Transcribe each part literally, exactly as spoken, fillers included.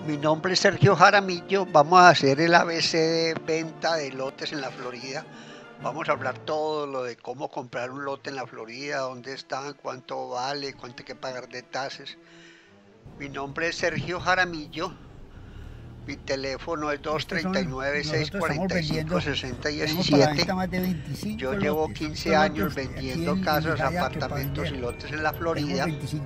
Mi nombre es Sergio Jaramillo, vamos a hacer el A B C de venta de lotes en la Florida. Vamos a hablar todo lo de cómo comprar un lote en la Florida, dónde están, cuánto vale, cuánto hay que pagar de tasas. Mi nombre es Sergio Jaramillo, mi teléfono es dos tres nueve, seis cuatro cinco, seis cero uno siete. Yo llevo quince años vendiendo casas, apartamentos y lotes en la Florida.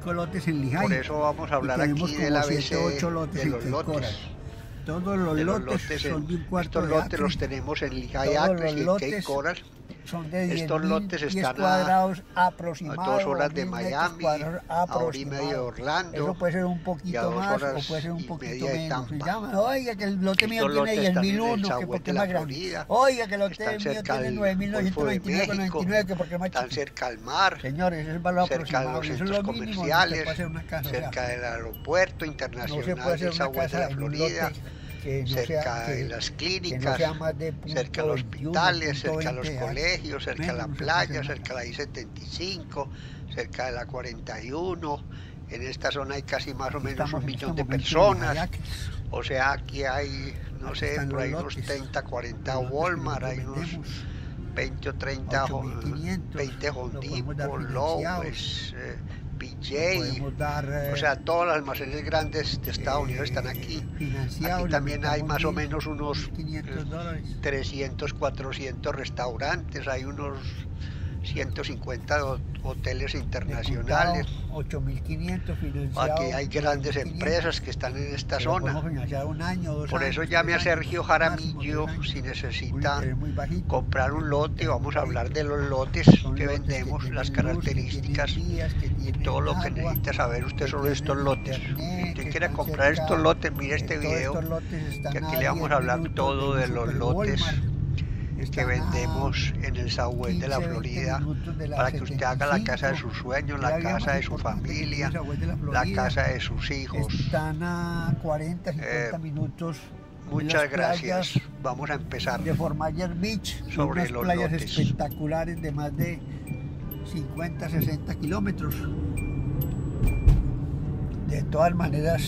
Por eso vamos a hablar aquí del A B C de los lotes. Todos los lotes son de un cuarto Estos de lotes acre. los tenemos en Lehigh Acres y en Cape Coral. Son de Estos lotes están cuadrados a, aproximados, a dos horas de diez metros Miami, cuadrados a hora y aproximados. media de Orlando. Eso puede ser un y a poquito dos más horas o puede ser un y poquito media de menos. Tampa. Se llama, oiga, que el lote mío Estos tiene lotes diez mil están en el uno, que Southwest porque de es la más grande. Florida. Oiga, que el lote Están mío cerca tiene del nueve mil Golfo de novecientos noventa y nueve con México. noventa y nueve, que porque es más Están chiquito. cerca al mar, Señores, ese es el valor cerca de aproximado. los Eso es centros lo mínimo que comerciales, se puede hacer una casa. cerca O sea, del aeropuerto no se internacional puede hacer del una Southwest de casa la en un Florida, lote que no cerca sea, que, de las que clínicas, no sea más de punto cerca de los veintiuno, hospitales, punto cerca de los veinte, colegios, cerca de la menos no se playa, puede hacer cerca de nada. la I setenta y cinco, cerca de la cuarenta y uno. En esta zona hay casi más o menos Estamos un en millón este de momento en personas. Lehigh Acres. O sea, aquí hay, no Aquí sé, están por los ahí unos lotes, treinta, cuarenta los lotes que Walmart, hay nosotros unos vendemos, veinte o treinta, ocho mil quinientos, veinte Home lo podemos dar Depot, financiados, Lowe's, eh, P lo J. podemos dar eh, O sea, todos los almacenes grandes de Estados eh, Unidos están aquí. financiados. Aquí le también hay aumentamos más o mil, menos unos quinientos dólares. trescientos, cuatrocientos restaurantes, hay unos ciento cincuenta hoteles internacionales. ocho mil quinientos financiados. Aquí hay grandes empresas que están en esta que lo zona. podemos financiar un año, dos Por eso años, llame a tres años, Sergio máximo Jaramillo tres años. si Un necesita interés muy bajito. comprar un lote. Vamos a hablar de los lotes Son que lotes vendemos, tienen las luz, que características tienen vías, que y tienen todo lo que agua, necesita saber usted que sobre estos tienen lotes. internet, Si usted que quiere están comprar cerca, estos lotes, mire este eh, todos video, estos lotes están que aquí a le vamos diez a hablar minutos todo de de un los super lotes Walmart. que Están a vendemos en el Southwest de la quince, veinte Florida, minutos de la para que usted haga la casa de setenta y cinco, sus sueños, que la es la vía casa más de su importante que tiene familia, el Southwest de la la Florida. casa de sus hijos. Están a cuarenta, cincuenta Eh, minutos de Muchas las gracias. playas Vamos a empezar. de Fort Myers Beach, sobre unas los playas lotes. espectaculares de más de cincuenta, sesenta kilómetros. De todas maneras,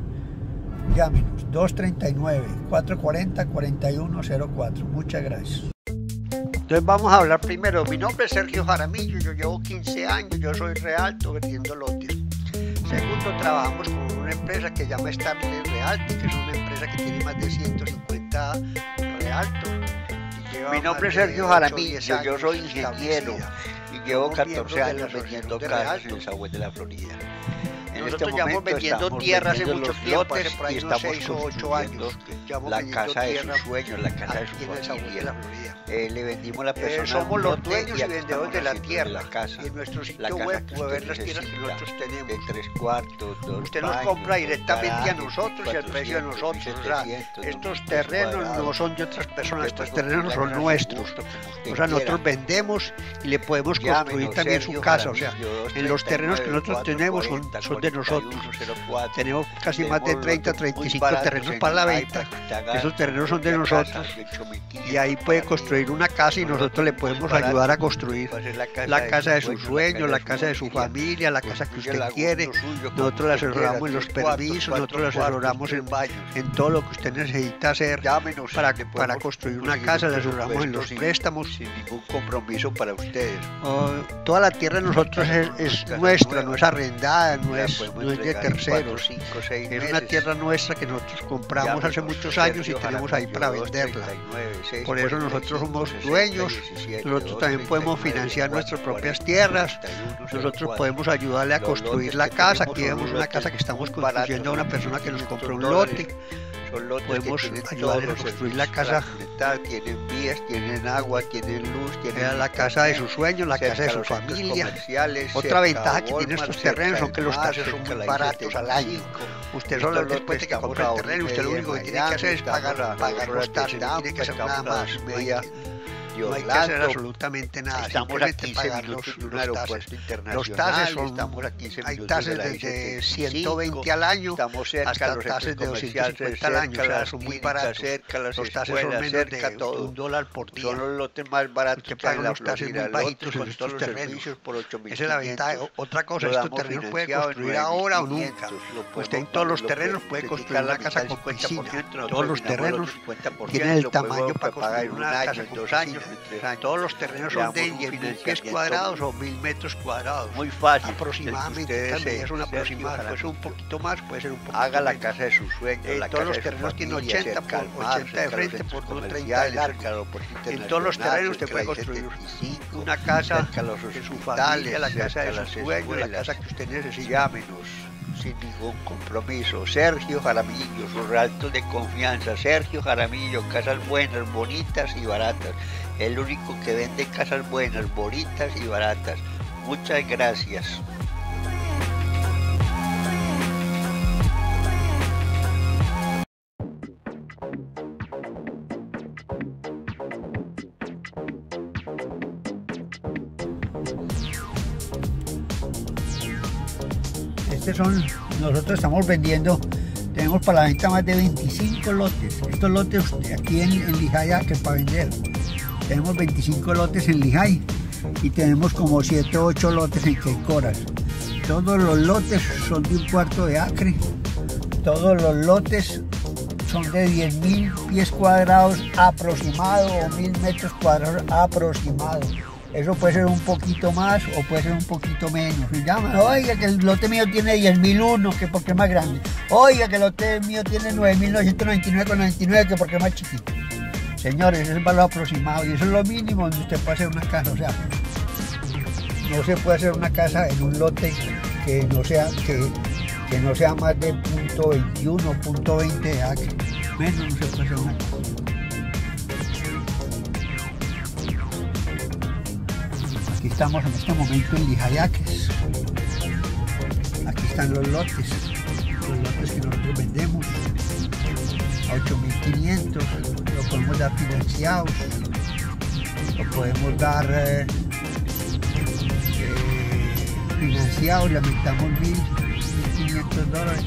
llámenos dos tres nueve, cuatro cuatro cero, cuatro uno cero cuatro. Muchas gracias. Entonces vamos a hablar primero. Mi nombre es Sergio Jaramillo, yo llevo quince años, yo soy realto vendiendo lotes. Segundo, trabajamos con una empresa que se llama Starling Realty, que es una empresa que tiene más de ciento cincuenta realtos. Mi nombre es Sergio Jaramillo, yo soy ingeniero y llevo catorce años vendiendo casas en el Southwest de la Florida. En Nosotros este llevamos momento vendiendo estamos tierras hace vendiendo mucho los tiempo, hace lotes por ahí y unos estamos seis o ocho construyendo años. Llevamos la vendiendo casa de tierra sus sueños, la casa de aquí su en el Southwest de la familia. Florida. Eh, le vendimos a la Eh, persona somos un los lote dueños y aquí vendedores estamos de la haciendo tierra. la casa. Y en nuestro La sitio casa web que puede ver usted las tierras que necesita, nosotros tenemos. de tres cuartos, dos Usted nos baños, compra dos directamente a garajes, nosotros y al precio de cuatrocientos, nosotros. O sea, setecientos, estos dos metros terrenos no cuadrados. son de otras personas, Después estos terrenos son construyan a su nuestros. gusto, como usted O sea, nosotros quiera. vendemos y le podemos Llámenos, construir también su Sergio casa. O sea, Jaramillo, en los terrenos que nosotros cuatro tenemos son, cuarenta, son de nosotros. cuarenta y uno cero cuatro. Tenemos casi más de Tenemos treinta, lotes treinta y muy cinco baratos terrenos en para la el venta. iPad, que usted haga Esos terrenos son de una nosotros. casa de ocho mil quinientos Y ahí puede para construir una casa y nosotros le podemos ayudar a construir va a ser la casa, la casa de sus sueños, la su casa de su familia, la casa que construya usted al quiere. gusto suyo, como Nosotros le usted asesoramos en quiera, los tres cuartos, permisos, cuatro nosotros le cuartos, asesoramos tres en, baños. en todo lo que usted necesita hacer Llámenos, para, le podemos para construir una conseguir casa, un le asesoramos en los presupuesto sin- préstamos. sin ningún compromiso para ustedes. Oh, toda la tierra de nosotros es, es Casa nuestra, nueva. no es arrendada, no La es, podemos no es de entregar en cuatro, terceros. cinco, seis Es una meses. tierra nuestra que nosotros compramos hace Llámenos, muchos años y Sergio tenemos ahí Jaramillo, para dos venderla. treinta y nueve, seis Por eso cuarenta y nosotros cinco, somos sesenta, dueños, diecisiete, nosotros dos también podemos treinta y nueve, financiar cuatro nuestras propias cuarenta, tierras, cuarenta y uno, cero nosotros cuatro. podemos ayudarle a Los construir lotes la que casa. tenemos Aquí son vemos una lotes casa que estamos muy construyendo a una baratos, persona que nos compró un dólares. lote. Son lotes Podemos que tienen ayudarles todos a los construir la servicios casa. para conectar, tienen vías, tienen agua, tienen luz, tienen Era la casa de internet, sus sueños, la casa de cerca su los centros familia. comerciales, Otra cerca ventaja de que tienen Walmart, estos terrenos cerca son del que los mar, taxes son cerca de muy la baratos al año. I setenta y cinco. Usted Estos solo lotes después de que estamos compra a el hora y terreno, usted lo media único que de tiene que hacer es Miami, pagar, estamos a pagar dos los horas de taxes, no tiene que Tampa, hacer nada estamos a más. dos y No hay media que- de no hay que hacer Orlando. absolutamente nada. Estamos a simplemente quince pagar minutos los, de un los aeropuerto tases. internacional. Los tases son, Estamos a quince hay minutos tases de la desde I ciento veinte al año Estamos cerca hasta a los tases centros de doscientos comerciales, cincuenta al año, cerca o sea, las son muy clínicas, baratos. cerca las Los tases son escuelas, menos cerca de, todo. de un dólar por día. Son los lotes más baratos Usted que hay paga en la unos tases Florida. muy bajitos Lotes en con estos todos los terrenos. servicios por ocho mil Esa es la ventaja. quinientos. Otra cosa, Lo estos damos terrenos puede financiado en construir ahora o nueve mil nunca. quinientos. Lo Usted en podemos todos los pagar, lo terrenos puede puede criticar construir la una casa mitad, con cincuenta por piscina. ciento, nosotros Todos los terminamos terrenos el cincuenta por tienen el ciento, tamaño podemos para pagar construir en un una año, casa en con dos piscina. años, en tres años. Todos los terrenos son Le de damos un diez mil pies financiamiento cuadrados o mil metros cuadrados. muy fácil. Aproximadamente, Ustedes estas se- medidas son Sergio aproximadas. Puede ser un Jaramillo, poquito más, puede ser un poquito haga la menos. casa de sus sueños, Eh, la todos casa los de su terrenos tienen familia, ochenta cerca al por mar, ochenta de cerca a los frente centros por unos treinta de comerciales, largo. cerca al aeropuerto En todos los internacional, terrenos usted cerca puede al construir setenta y cinco, una casa cerca a los de su hospitales, familia, la casa cerca a de las sus sueños, la escuelas. casa que usted necesite. Llámenos sin ningún compromiso. Sergio Jaramillo, sus relatos de confianza. Sergio Jaramillo, casas buenas, bonitas y baratas. El único que vende casas buenas, bonitas y baratas. Muchas gracias. Estos son, nosotros estamos vendiendo, tenemos para la venta más de veinticinco lotes. Estos lotes aquí en, en Lijay que para vender. Tenemos veinticinco lotes en Lijay y tenemos como siete o ocho lotes en Queicoras. Todos los lotes son de un cuarto de acre. Todos los lotes son de diez mil pies cuadrados aproximado o mil metros cuadrados aproximado. Eso puede ser un poquito más o puede ser un poquito menos. Y llaman, oiga, que el lote mío tiene diez mil uno, que porque es más grande. Oiga, que el lote mío tiene nueve mil novecientos noventa y nueve con noventa y nueve, que porque es más chiquito. Señores, ese es el valor aproximado y eso es lo mínimo donde usted puede hacer una casa. O sea, no se puede hacer una casa en un lote que no sea, que, que no sea más de punto veintiuno, punto veinte de acre. Menos no se puede hacer una casa. Aquí estamos en este momento en Lijayacres. Aquí están los lotes, los lotes que nosotros vendemos a ocho mil quinientos, lo podemos dar financiados, lo podemos dar eh, eh, financiados, le aumentamos mil, mil quinientos dólares.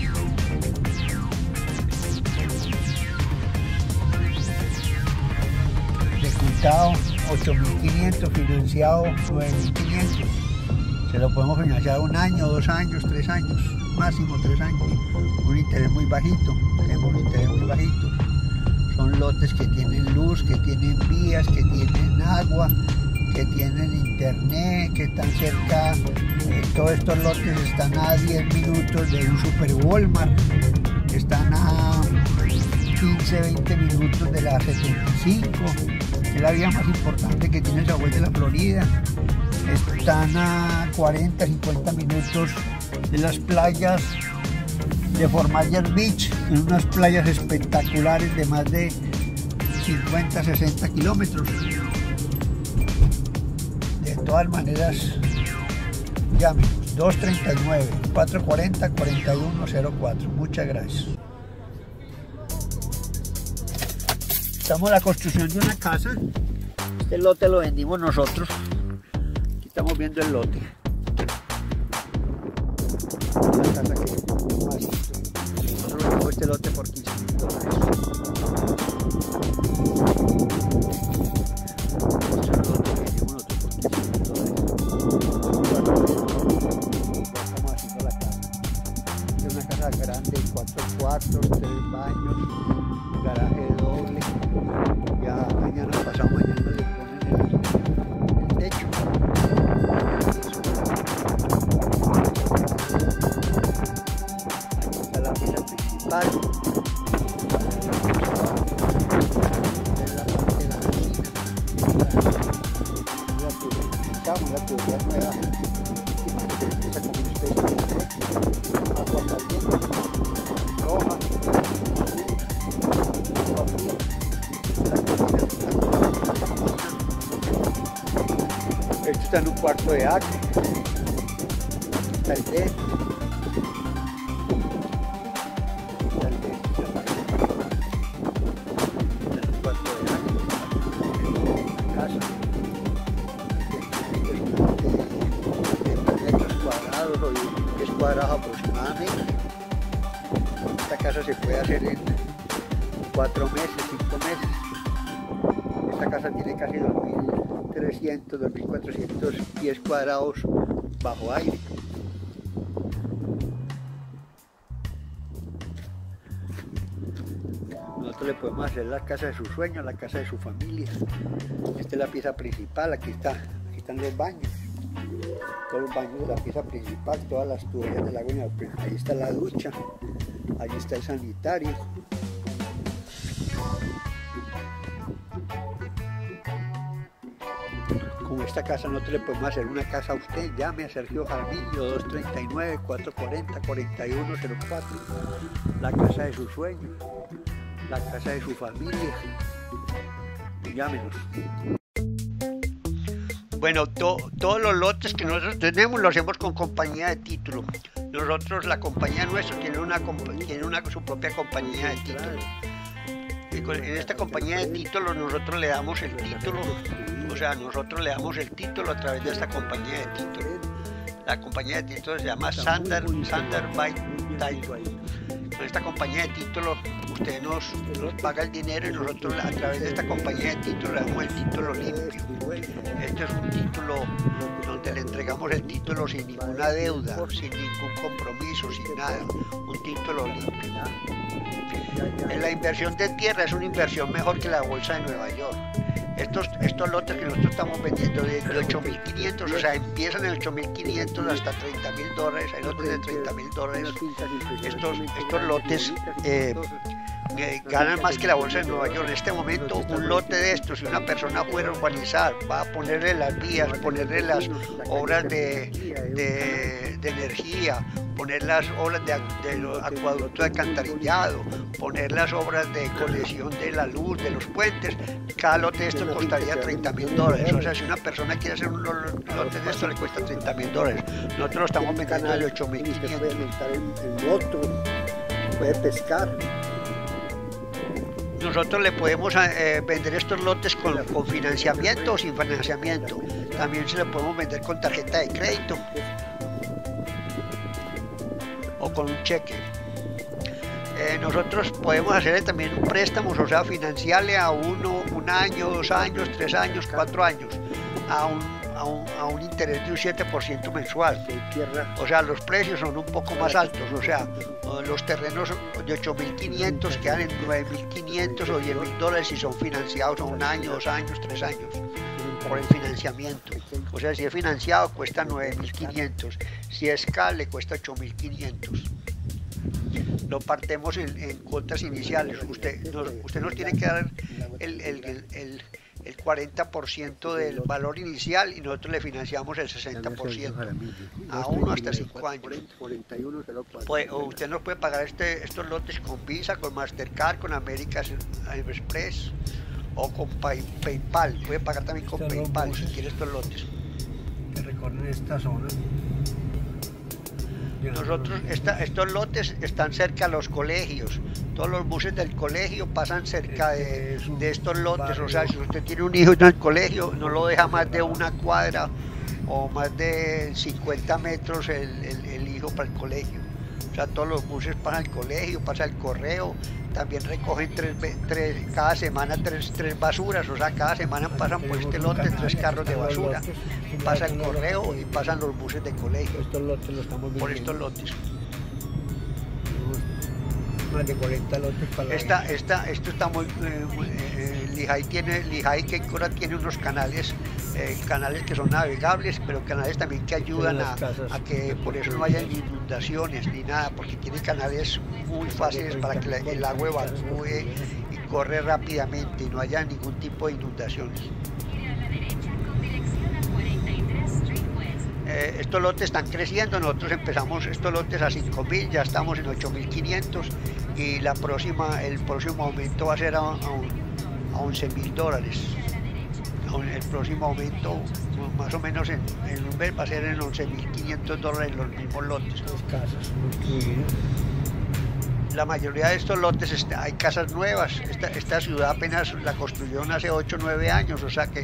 De contado ocho mil quinientos, financiado nueve mil quinientos. Se lo podemos financiar un año, dos años, tres años, máximo tres años. Un interés muy bajito, tenemos un interés muy bajito. Son lotes que tienen luz, que tienen vías, que tienen agua, que tienen internet, que están cerca. Eh, todos estos lotes están a diez minutos de un super Walmart, están a quince, veinte minutos de la setenta y cinco, que es la vía más importante que tiene Sagüey de la Florida. Están a cuarenta, cincuenta minutos de las playas de Fort Myers Beach, en unas playas espectaculares de más de cincuenta, sesenta kilómetros. De todas maneras, llámenos dos treinta y nueve, cuatrocientos cuarenta, cuarenta y uno cero cuatro. Muchas gracias. Estamos en la construcción de una casa. Este lote lo vendimos nosotros. Aquí estamos viendo el lote. Una casa que más. Nosotros vendimos este lote por quince mil dólares. Este es el lote que vendimos nosotros por quince mil dólares. Estamos haciendo la casa. Es una casa grande, cuatro cuartos, tres baños, garaje doble. Ya mañana, pasado mañana le ponen el, el techo. Aquí está la mesa principal. Es la parte de la cocina. La tubería, la tubería nueva. Esa como ustedes, agua caliente, roja. Esto está en un cuarto de acre. Está el D. Está el D. Está en un cuarto de acre. La casa. Esta casa se puede hacer en cuatro meses, cinco meses. Esta casa tiene casi dos mil trescientos, dos mil cuatrocientos pies cuadrados bajo aire. Nosotros le podemos hacer la casa de sus sueños, la casa de su familia. Esta es la pieza principal, aquí está, aquí están los baños. Todos los baños de la pieza principal, todas las tuberías del agua, ahí está la ducha, ahí está el sanitario. Con esta casa nosotros le podemos hacer una casa a usted. Llame a Sergio Jaramillo, dos tres nueve, cuatro cuatro cero, cuatro uno cero cuatro. La casa de sus sueños, la casa de su familia. Llámenos. Bueno, to, todos los lotes que nosotros tenemos los hacemos con compañía de título. Nosotros, la compañía nuestra tiene, una, tiene una, su propia compañía de título. En esta compañía de título nosotros le damos el título, o sea, nosotros le damos el título a través de esta compañía de título. La compañía de título se llama Sander, Sander by Title. Con esta compañía de título usted nos, nos paga el dinero y nosotros a través de esta compañía de título le damos el título limpio. Este es un título donde le entregamos el título sin ninguna deuda, sin ningún compromiso, sin nada, un título limpio. En la inversión de tierra es una inversión mejor que la bolsa de Nueva York. Estos, estos lotes que nosotros estamos vendiendo de, de ocho mil quinientos, o sea, empiezan en ocho mil quinientos hasta treinta mil dólares, hay lotes de treinta mil dólares. Estos, estos lotes eh, eh, ganan más que la bolsa de Nueva York. En este momento, un lote de estos, si una persona fuera a urbanizar, va a ponerle las vías, ponerle las obras de, de, de energía, poner las obras de, de acueducto de alcantarillado, poner las obras de conexión de la luz, de los puentes, cada lote de esto costaría treinta mil dólares. O sea, si una persona quiere hacer un lote de esto le cuesta treinta mil dólares. Nosotros lo estamos vendiendo de ocho mil quinientos. Puede montar en, en moto, puede pescar. Nosotros le podemos eh, vender estos lotes con, con financiamiento o sin financiamiento. También se le podemos vender con tarjeta de crédito o con un cheque. Eh, nosotros podemos hacerle también un préstamo, o sea, financiarle a uno, un año, dos años, tres años, cuatro años, a un, a un, a un interés de un siete por ciento mensual. O sea, los precios son un poco más altos, o sea, los terrenos de ocho mil quinientos quedan en nueve mil quinientos o diez mil dólares si son financiados a un año, dos años, tres años, por el financiamiento. O sea, si es financiado cuesta nueve mil quinientos, si es C A L le cuesta ocho mil quinientos. Lo partemos en, en cuotas iniciales. Usted nos, usted nos tiene que dar el, el, el, el, el cuarenta por ciento del valor inicial y nosotros le financiamos el sesenta por ciento a uno hasta cinco años. Pues, o usted nos puede pagar este, estos lotes con Visa, con Mastercard, con American Express o con Pay, PayPal. Puede pagar también con estos PayPal si quiere estos lotes. Que recorren esta zona. Nosotros, esta, estos lotes están cerca a los colegios, todos los buses del colegio pasan cerca de, de estos lotes, o sea, si usted tiene un hijo en el colegio, no lo deja más de una cuadra o más de cincuenta metros el, el, el hijo para el colegio. O sea, todos los buses pasan al colegio, pasa el correo, también recogen tres, tres, cada semana tres, tres basuras, o sea, cada semana pasan por este lote tres carros de basura, pasa el correo y pasan los buses de colegio por estos lotes. Más de cuarenta lotes para la esta, esta, esto está muy, eh, muy eh, Lijay tiene, Lijay Kencora tiene unos canales, eh, canales que son navegables, pero canales también que ayudan a, a que por eso no haya ni inundaciones ni nada, porque tiene canales muy fáciles para que la, el agua evacúe y corre rápidamente y no haya ningún tipo de inundaciones. Eh, estos lotes están creciendo, nosotros empezamos estos lotes a cinco mil, ya estamos en ocho mil quinientos y la próxima, el próximo aumento va a ser a, a, a once mil dólares. El próximo aumento más o menos en, en un mes va a ser en once mil quinientos dólares los mismos lotes. La mayoría de estos lotes está, hay casas nuevas, esta, esta ciudad apenas la construyeron hace ocho o nueve años, o sea que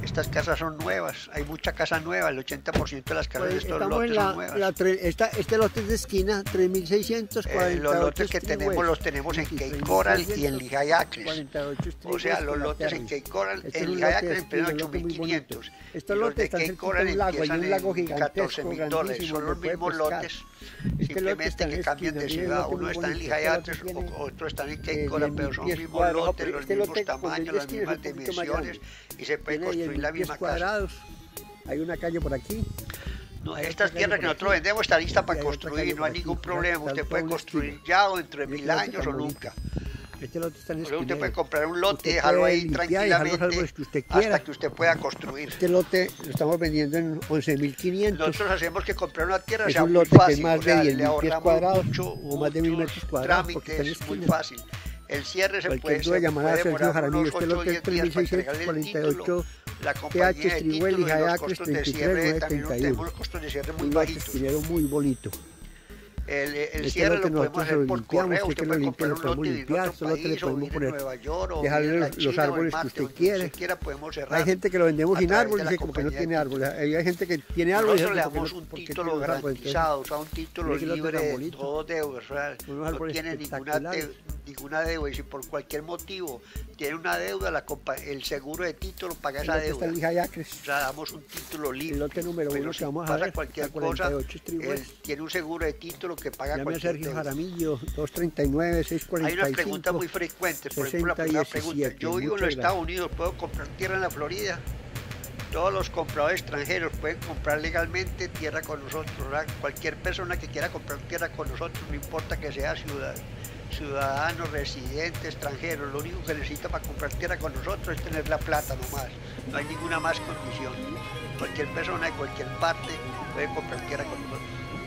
Estas casas son nuevas, hay mucha casa nueva, el ochenta por ciento de las casas Pues de estos estamos lotes en la, son nuevas. la tre- esta, este lote es de esquina, tres mil seiscientos cuarenta y ocho. Eh, los lotes que tenemos los tenemos en Cape Coral y en Lehigh Acres. O sea, los lotes en Cape Coral, Este es en un Lehigh lote de Acres empiezan estilo, ocho un lote mil muy bonito. quinientos. Estos Y los lotes de están Cape cerquita Coral de un lago, hay empiezan un lago en gigantesco, catorce mil dólares. grandísimo, Son los donde puede mismos pescar. lotes, Este lote está simplemente en que la cambian esquina, de tiene un ciudad. lote Uno muy está en bonito. Lehigh Este Acres, lote tiene, otro está en eh, Cape Coral, diez pero mil son pies mismos cuadrados, lotes, pero los este mismos lote, como es de tamaños, las esquina, es un mismas poquito más dimensiones grande. y se puede Tiene construir la diez mil pies misma casa. cuadrados. Hay una calle por aquí. No, Hay estas otra tierras calle que por nosotros aquí. vendemos está lista Y para hay otra construir, calle no hay por ningún aquí. problema. Está Usted toda puede una construir esquina. ya o dentro de Este mil lote años tan o bonito. nunca. Este lote está en O sea, usted esquinero. puede comprar un lote y Usted dejarlo puede ahí limpiar y dejar los tranquilamente árboles que usted quiera. hasta que usted pueda construir. Este lote lo estamos vendiendo en once mil quinientos. Nosotros hacemos que comprar una tierra Es sea un muy lote que es fácil, más o sea, de diez le mil pies ahorramos cuadrados mucho, o más de mil muchos metros cuadrados, porque está en trámites, muy esquina. fácil. El cierre se Cualquier puede, duda se llamar a puede Sergio demorar Jaramillo. unos Este ocho o lote es diez tres días mil para seiscientos entregarle el cuarenta y título. ocho. La T compañía H de Strigüel título y y los Acres costos de treinta y tres cierre mil también novecientos treinta y tenemos uno. los costos de cierre muy Un lote bajitos. esquinero muy bonito. El, el Este cierre lote lo podemos nosotros hacer lo por limpiamos, correo, usted usted que lo puede limpia, comprar lo un podemos lote y vivir en limpiar, otro este lote le país o podemos vivir en poner, Nueva York o dejarle vivir en la los, los China o en árboles que Marte, usted donde quiere. usted quiera podemos cerrar. Hay gente que lo vendemos a sin través árboles, de la dice como que no compañía tiene de árboles. Hay hay gente que tiene árboles. Nosotros le dice, damos ¿por un qué título tiene los árboles? Entonces, garantizado, o sea, un título mire qué lote libre tan de bonito. todo deuda, o sea, Unos no árboles tiene ninguna, espectaculares. de- ninguna deuda y si por cualquier motivo tiene una deuda, la compa- el seguro de título paga El esa lote está deuda. en Lehigh Acres. O sea, damos un título libre. El lote número Pero uno si que vamos a pasa ver, cualquier está cuarenta y cosa, ocho Strigüel. él tiene un seguro de título que paga Llame a cualquier Sergio deuda. Jaramillo, dos treinta y nueve, seis cuarenta Hay y unas cinco. preguntas muy frecuentes. Por ejemplo, la sesenta primera diecisiete. pregunta, yo vivo en Muchas los Estados gracias. Unidos, ¿puedo comprar tierra en la Florida? Todos los compradores extranjeros pueden comprar legalmente tierra con nosotros. ¿Verdad? Cualquier persona que quiera comprar tierra con nosotros, no importa que sea ciudadano, ciudadano, residente, extranjero, lo único que necesita para comprar tierra con nosotros es tener la plata nomás. No hay ninguna más condición. Cualquier persona de cualquier parte puede comprar tierra con nosotros.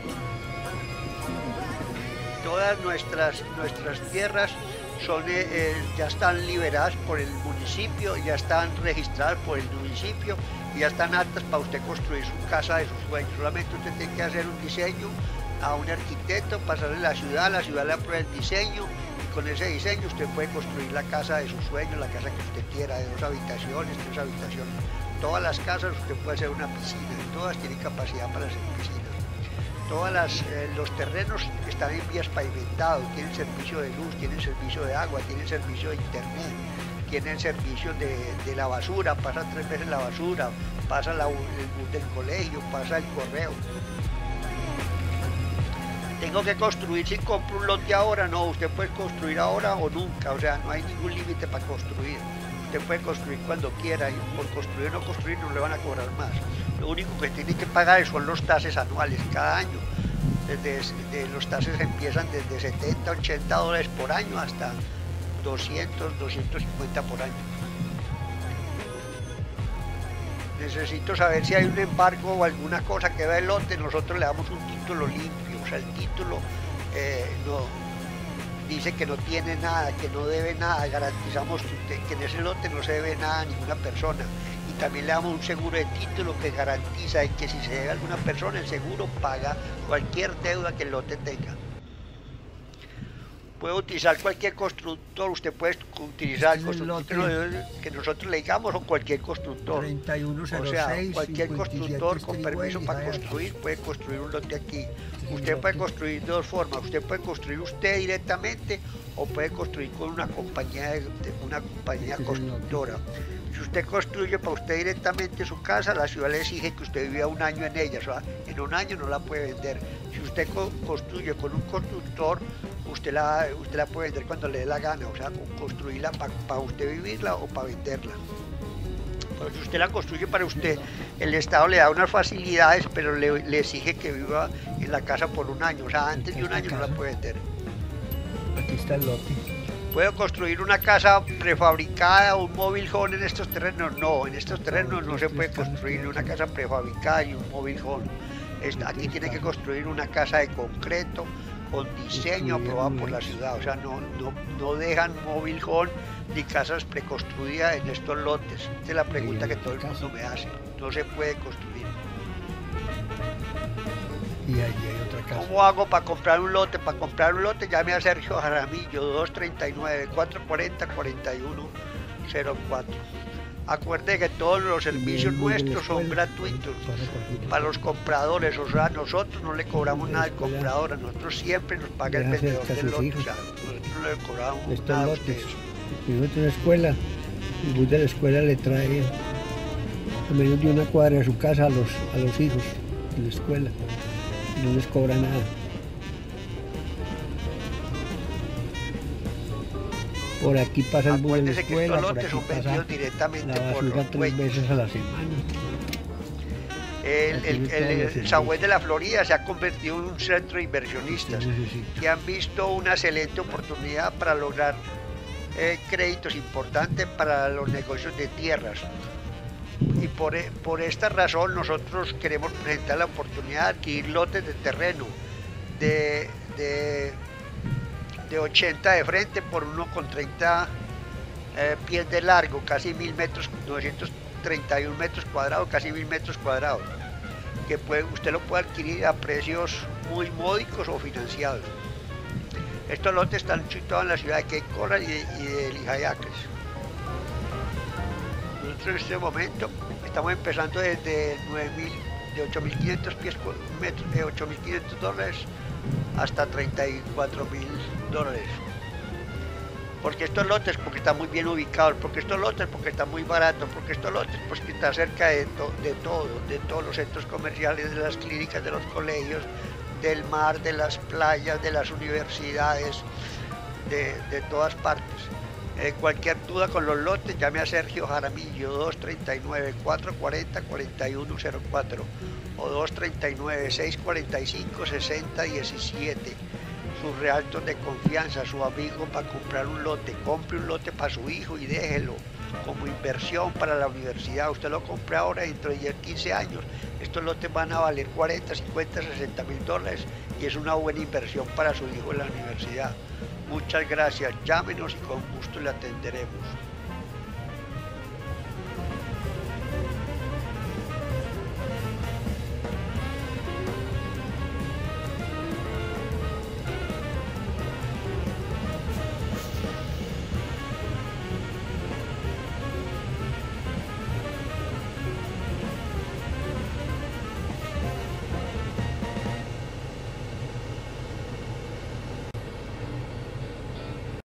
Todas nuestras, nuestras tierras son, eh, eh, ya están liberadas por el municipio, ya están registradas por el municipio y ya están aptas para usted construir su casa de sus sueños. Solamente usted tiene que hacer un diseño a un arquitecto, pasarle a la ciudad, la ciudad le aprueba el diseño y con ese diseño usted puede construir la casa de sus sueños, la casa que usted quiera, de dos habitaciones, tres habitaciones. Todas las casas usted puede hacer una piscina, todas tienen capacidad para hacer piscina. Todos eh, los terrenos están en vías pavimentados, tienen servicio de luz, tienen servicio de agua, tienen servicio de internet, tienen servicio de, de la basura, pasa tres veces la basura, pasa la, el bus del colegio, pasa el correo. Tengo que construir si compro un lote ahora, no, usted puede construir ahora o nunca, o sea, no hay ningún límite para construir. Usted puede construir cuando quiera y por construir o no construir no le van a cobrar más. Lo único que tiene que pagar son los tases anuales cada año. Desde, de, los tases empiezan desde setenta, ochenta dólares por año hasta doscientos, doscientos cincuenta por año. Necesito saber si hay un embargo o alguna cosa que da el lote, nosotros le damos un título limpio, o sea, el título eh, no, dice que no tiene nada, que no debe nada, garantizamos que, usted, que en ese lote no se debe nada a ninguna persona. Y también le damos un seguro de título que garantiza que si se debe a alguna persona, el seguro paga cualquier deuda que el lote tenga. Puede utilizar cualquier constructor, usted puede utilizar el constructor que nosotros le digamos o cualquier constructor. treinta y uno cero O sea, seis, cualquier constructor con Strigüel, permiso para Lehigh construir puede construir un lote aquí. Sí, Usted puede lote. construir de dos formas, usted puede construir usted directamente o puede construir con una compañía, de, de una compañía Este es el constructora. Si usted construye para usted directamente su casa, la ciudad le exige que usted viva un año en ella, o sea, en un año no la puede vender. Si usted co construye con un constructor, usted la, usted la puede vender cuando le dé la gana, o sea, construirla para pa usted vivirla o para venderla. Pero si usted la construye para usted, el Estado le da unas facilidades, pero le, le exige que viva en la casa por un año, o sea, antes de un año no la puede vender. Aquí está el lote. ¿Puedo construir una casa prefabricada o un móvil home en estos terrenos? No, en estos terrenos no se puede construir una casa prefabricada y un móvil home. Aquí tiene que construir una casa de concreto con diseño aprobado por la ciudad. O sea, no, no, no dejan móvil home ni casas preconstruidas en estos lotes. Esta es la pregunta que todo el mundo me hace. No se puede construir. Y allí hay otra casa. ¿Cómo hago para comprar un lote? Para comprar un lote llame a Sergio Jaramillo, dos treinta y nueve, cuatrocientos cuarenta, cuarenta y uno cero cuatro. Acuerde que todos los servicios nuestros son gratuitos para los compradores, o sea, nosotros no le cobramos nada al comprador, a nosotros siempre nos paga el vendedor del lote, o sea, nosotros no le cobramos nada a ustedes. Nosotros en la escuela, el bus de la escuela le trae a menos de una cuadra de su casa a los, a los hijos de la escuela, y no les cobra nada. Por aquí pasa el bus de la escuela, por aquí pasa directamente la por basura los tres veces a la semana. El, el, el, el Sahués de la Florida se ha convertido en un centro de inversionistas que han visto una excelente oportunidad para lograr eh, créditos importantes para los negocios de tierras. Y por, por esta razón nosotros queremos presentar la oportunidad de adquirir lotes de terreno de, de de ochenta de frente por uno con treinta eh, pies de largo, casi mil metros, novecientos treinta y uno metros cuadrados, casi mil metros cuadrados, que puede, usted lo puede adquirir a precios muy módicos o financiados. Estos lotes están situados en la ciudad de Cape Coral y de, y de Lijayacres. Nosotros en este momento estamos empezando desde nueve mil, de ocho mil quinientos pies por metro, de ocho mil quinientos dólares hasta treinta y cuatro mil dólares. Porque estos lotes, porque están muy bien ubicados, porque estos lotes, porque están muy baratos, porque estos lotes, pues que está cerca de, to de todo, de todos los centros comerciales, de las clínicas, de los colegios, del mar, de las playas, de las universidades, de, de todas partes. Eh, cualquier duda con los lotes, llame a Sergio Jaramillo, dos tres nueve, cuatro cuatro cero, cuatro uno cero cuatro o dos tres nueve, seis cuatro cinco, seis cero uno siete. Sus realtos de confianza, su amigo para comprar un lote. Compre un lote para su hijo y déjelo como inversión para la universidad. Usted lo compra ahora, dentro de diez, quince años, estos lotes van a valer cuarenta, cincuenta, sesenta mil dólares y es una buena inversión para su hijo en la universidad. Muchas gracias, llámenos y con gusto le atenderemos.